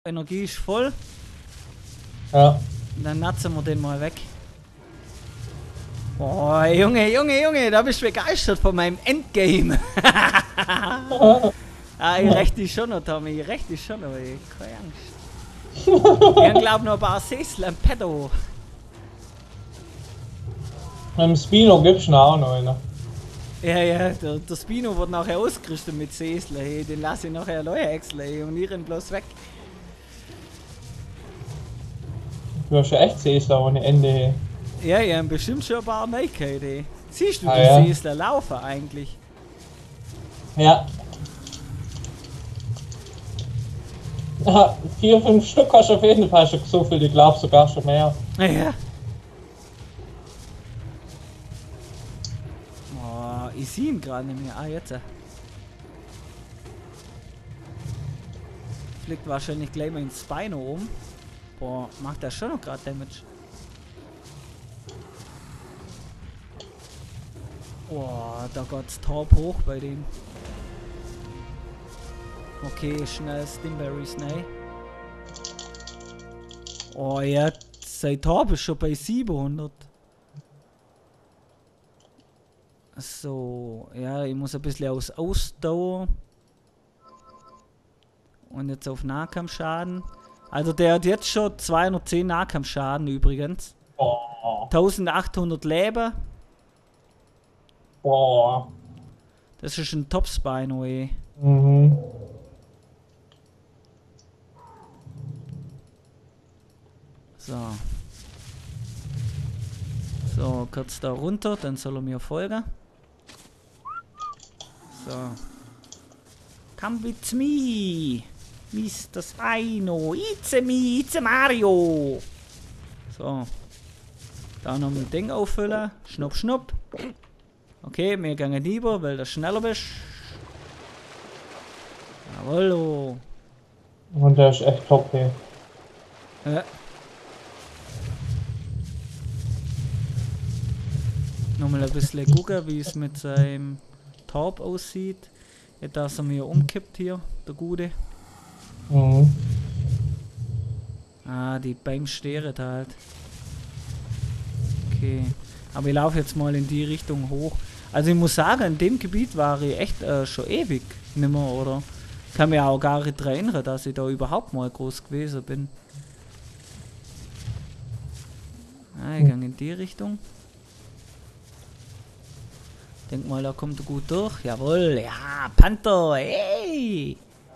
Energie ist voll. Ja. Und dann natzen wir den mal weg. Oh, Junge, da bist du begeistert von meinem Endgame. Ich rächt dich schon noch, Tommy, ich rächt dich schon noch, ey. Keine Angst. Wir haben, glaub noch ein paar Sessel am Petto. Im Spino gibt's noch auch noch einen. Ja, der Spino wird nachher ausgerüstet mit Sessel, hey. Den lasse ich nachher neu häckseln, ey. Und ich renn bloß weg. Du hast ja echt Sesler ohne Ende. Hey. Ja, bestimmt schon ein paar Neuigkeiten, ey. Siehst du die ja. Sessler laufen eigentlich? Ja. 4, 5 Stück hast du auf jeden Fall schon so viel, ich glaube sogar schon mehr. Ja. Oh, ich sehe ihn gerade nicht mehr. Ah, jetzt. Fliegt wahrscheinlich gleich mal ins Spino um. Boah, macht er schon noch gerade Damage. Boah, da geht's Taub hoch bei dem. Okay, schnell Stimberries, ne? Oh ja, sein Taub ist schon bei 700. So, ja, ich muss ein bisschen aus Ausdauer. Und jetzt auf Nahkampfschaden. Also der hat jetzt schon 210 Nahkampfschaden übrigens. Boah. 1800 Leben. Boah. Das ist ein Top-Spino, ey. Mhm. So. So, kurz da runter, dann soll er mir folgen. So. Come with me, Mr. Spino. It's Mario. So. Da noch ein Ding auffüllen. Schnupp, schnupp. Okay, wir gehen lieber, weil du schneller bist. Jawohl. Und der ist echt top, hey. Ja. Nochmal ein bisschen gucken, wie es mit seinem Taub aussieht. Jetzt dass er mir umkippt hier, der Gute. Mhm. Ah, die beim Stehren halt. Okay. Aber ich laufe jetzt mal in die Richtung hoch. Also ich muss sagen, in dem Gebiet war ich echt schon ewig nimmer, oder? Ich kann mich auch gar nicht erinnern, dass ich da überhaupt mal groß gewesen bin. Ah, ich gehe in die Richtung. Denk mal, da kommt er gut durch. Jawohl, ja, Panther, hey!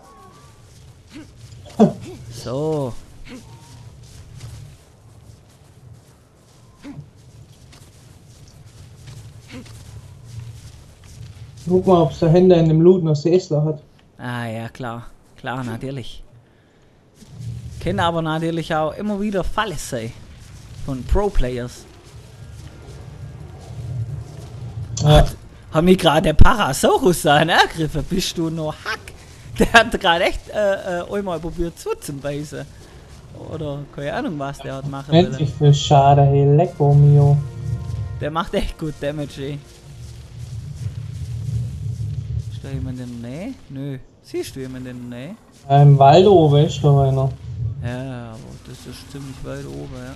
So. Guck mal, ob es da Hände in dem Loot noch Sesler hat. Ah ja, klar. Klar, natürlich. Können aber natürlich auch immer wieder Falle sein. Von Pro-Players. Ja. Hat mich gerade der Parasaurus da angegriffen. Bist du noch Hack? Der hat gerade echt einmal probiert zuzubeißen. Oder keine Ahnung, was der hat machen Endlich will. viel schade, hey, lecko mio. Der macht echt gut Damage, ey. Ist da jemand in der Nähe? Nö. Siehst du jemanden in der Nähe? Im Wald oben ist doch einer. Ja, aber das ist ziemlich weit oben, ja.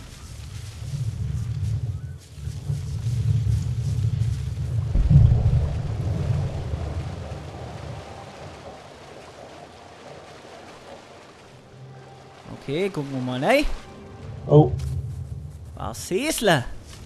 Okay, gucken wir mal rein. Oh. War Sesle.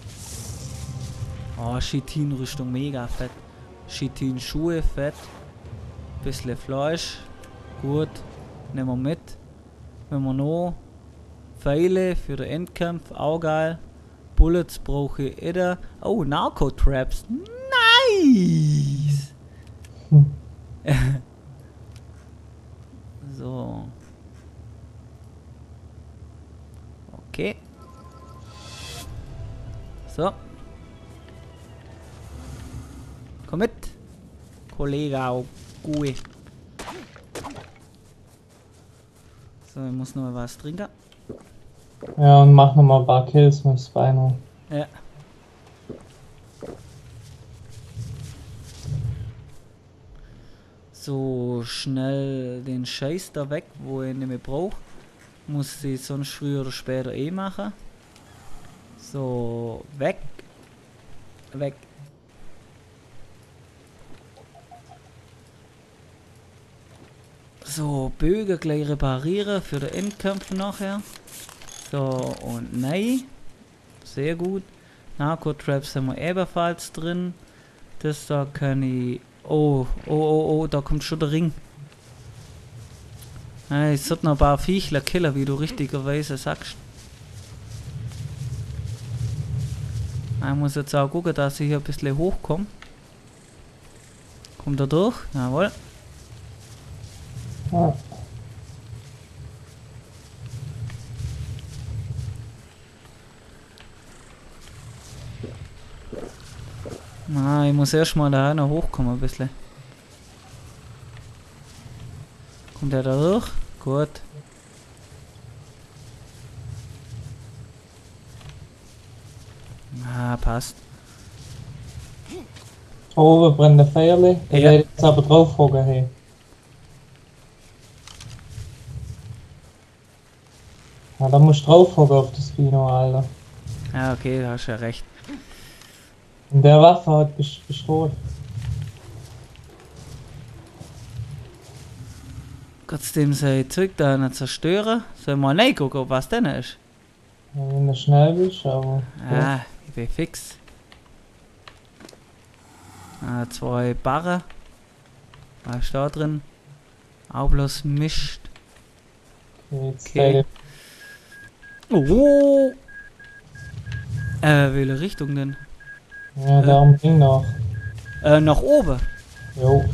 Oh, Chitin-Rüstung, mega fett. Chitin-Schuhe, fett. Bisschen Fleisch. Gut. Nehmen wir mit. Wenn wir noch Pfeile für den Endkampf, auch geil. Bullets brauche ich wieder. Oh, Narco-Traps. Nice! So. Okay. So. Komm mit. Kollege Gue. So, ich muss noch was trinken. Ja, und mach nochmal ein paar Kills mit Spino. Ja. So, schnell den Scheiß da weg, wo ich nicht mehr brauche. Muss sie sonst früher oder später eh machen. So, weg. Weg. So, Bögen gleich reparieren für den Endkampf nachher. So, und nein. Sehr gut. Narco-Traps haben wir ebenfalls drin. Das da kann ich... Oh, da kommt schon der Ring. Ich sollte noch ein paar Viechler killen, wie du richtigerweise sagst. Ich muss jetzt auch gucken, dass ich hier ein bisschen hochkomme. Kommt er durch? Jawohl. Ja. Ich muss erstmal da noch hochkommen ein bisschen. Kommt er da durch? Gut. Passt. Oben brennt der Feuerli. Der Ja. wird jetzt aber drauf hocken, hey. Ja, da musst du drauf hocken auf das Spino, Alter. Ja, okay, da hast du ja recht. Und der Waffe hat bestohlen. Trotzdem sein Zeug da nicht zerstören. Sollen wir mal reingucken, was denn ist? Ja, wenn du schnell bist, aber. Ich bin fix. 2 Barren. Was ist da drin? Auch bloß Mist. Okay, jetzt Okay. Oh! Welche Richtung denn? Ja, darum ging noch. Nach oben. Jo.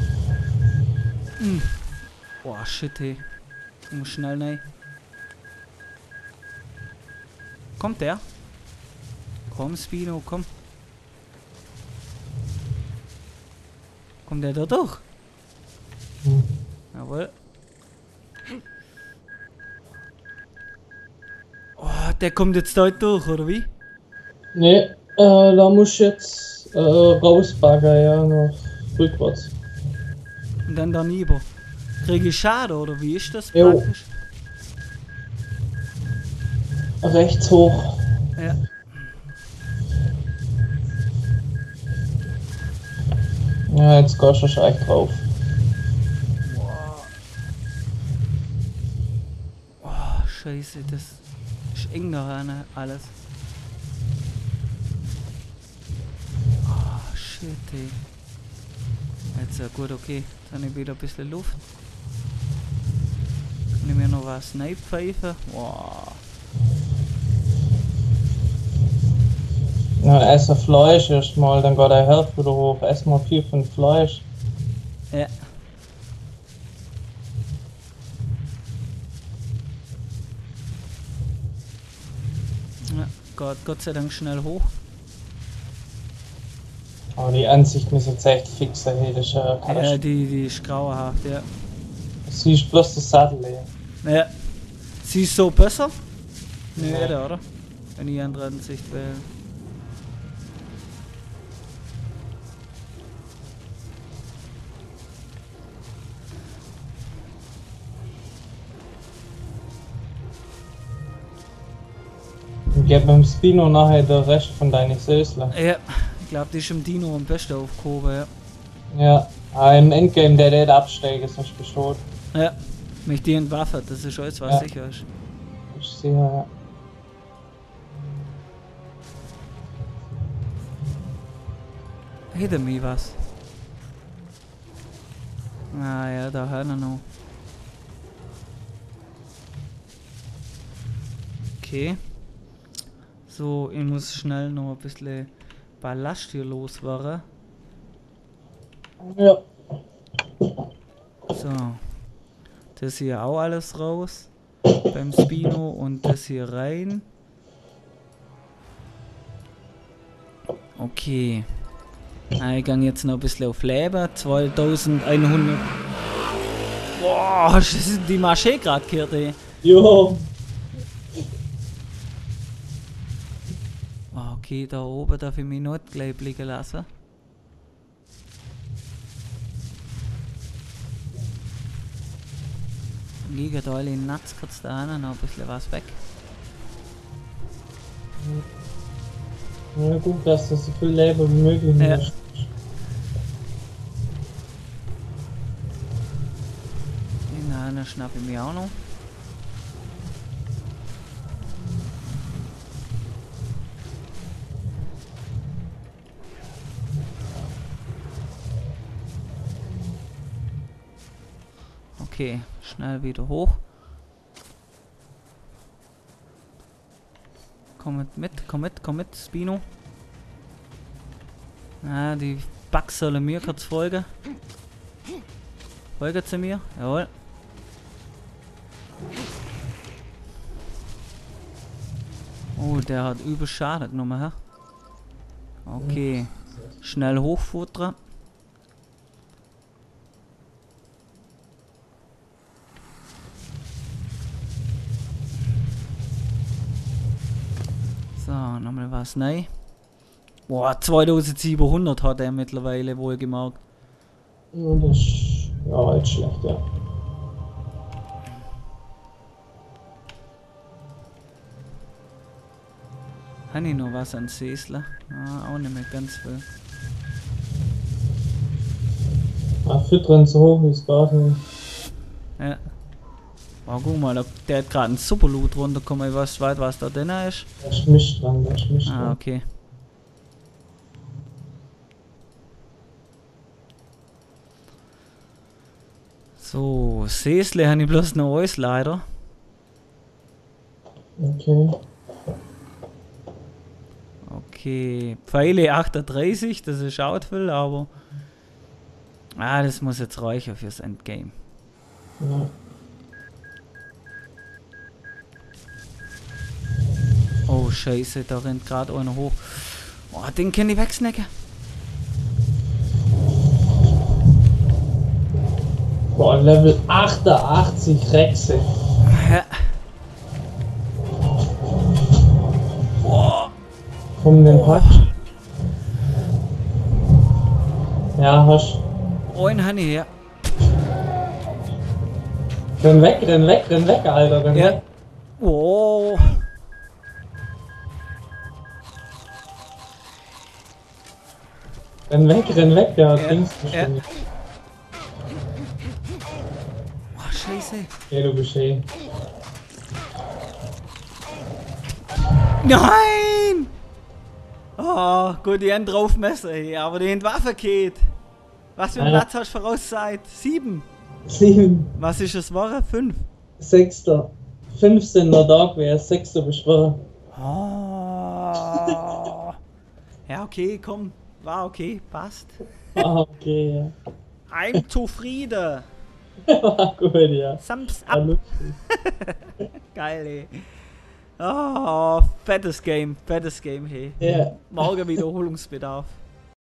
Boah, shit, hey. Ich muss schnell rein. Kommt der? Komm, Spino, komm. Kommt der da durch? Hm. Jawohl. Oh, der kommt jetzt dort durch, oder wie? Nee, da musst du jetzt rausbaggern, ja, noch rückwärts. Und dann daneben. Krieg ich Schaden, oder wie ist das Jo. praktisch? Rechts hoch. Ja. Ja, jetzt gehst du schon echt drauf. Oh, scheiße, das ist eng da alles. Oh, shit, ey. Jetzt gut, okay. Jetzt habe ich wieder ein bisschen Luft. Kann ich mir noch was pfeifen? Wow. Ja, esse Fleisch erstmal, dann geht der Herz wieder hoch. Ess mal 4, 5 Fleisch. Ja. Ja, Gott sei Dank schnell hoch. Aber die Ansicht muss jetzt echt fix sein, hey, das ist ja Ja, Katastrophe. die ist grauenhaft, ja. Du siehst bloß das Sattel, ey. Ja. Sie ist so besser? Nee, Nee. oder? Wenn ich andere Ansicht wähle. Und gib beim Spino nachher den Rest von deinen Sösler. Ja, ich glaube, die ist im Dino am besten aufgehoben, ja. Ja, aber im Endgame der nicht absteigen, sonst bist du tot. Ja, mich die entwaffnet, das ist alles, was Ja. sicher ist. Ich sehe ja. Hinter mir was. Ah ja, da hören wir noch. Okay. So, ich muss schnell noch ein bisschen Ballast hier loswerden. Ja. So. Das hier auch alles raus. Beim Spino und das hier rein. Okay. Ich gehe jetzt noch ein bisschen auf Leben. 2100. Boah, das sind die Maschee gerade gehört, ey. Jo. Okay, da oben darf ich mich nicht gleich blicken lassen. Liegen da alle in Natz kurz da hin, noch ein bisschen was weg. Ja, gut, dass du so viel Leben wie möglich Ja. hast. Den einen schnappe ich mir auch noch. Okay, schnell wieder hoch. Komm mit, Spino. Ah, die Bugs sollen mir kurz folgen. Folgen sie mir? Jawohl. Oh, der hat übel Schaden genommen, hä? Okay. Schnell hochfuttern. So, nochmal was neu. Boah, 2700 hat er mittlerweile wohlgemerkt. Ja, das ist ja jetzt schlecht, ja. Habe ich noch was an Säsler? Ah, auch nicht mehr ganz viel. Füttern so hoch wie es geht. Ja. Oh, guck mal, der hat gerade einen Superloot runtergekommen. Ich weiß weit, was da drin ist. Da ist Mist dran, da ist Mist Ah, dran. okay. So, Säsle habe ich bloß noch alles leider. Okay. Okay, Pfeile 38, das ist auch viel, aber... Ah, das muss jetzt reichen fürs Endgame. Ja. Oh, scheiße, da rennt gerade einer hoch. Oh, den kann ich wegsnacken. Boah, Level 88 Rexe. Ja. Oh, Komm, den Pack. Ja, hast. einen habe ich her. Renn weg, Alter, renn Ja. weg. Oh. Renn weg, der Ja, Dings ja. bestimmt. Oh, scheiße. Okay, du bist eh. Nein! Oh, gut, die haben drauf messen, ey, aber die haben Waffe geht. Was für ein Ja. Platz hast du vorauszeit? 7. 7, Was ist es Woche? 5. 6. 5 sind noch da gewesen, 6. beschworen. Oh. Ja, okay, komm. War okay, passt. Ah, okay, ja. I'm zufrieden. War gut, ja. Thumbs War up. lustig. Geil, ey. Oh, fettes Game, hey. Ja. Morgen Wiederholungsbedarf.